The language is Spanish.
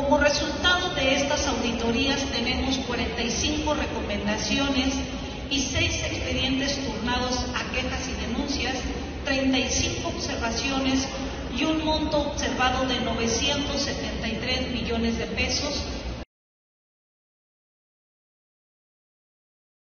Como resultado de estas auditorías tenemos 45 recomendaciones y 6 expedientes turnados a quejas y denuncias, 35 observaciones y un monto observado de 973 millones de pesos,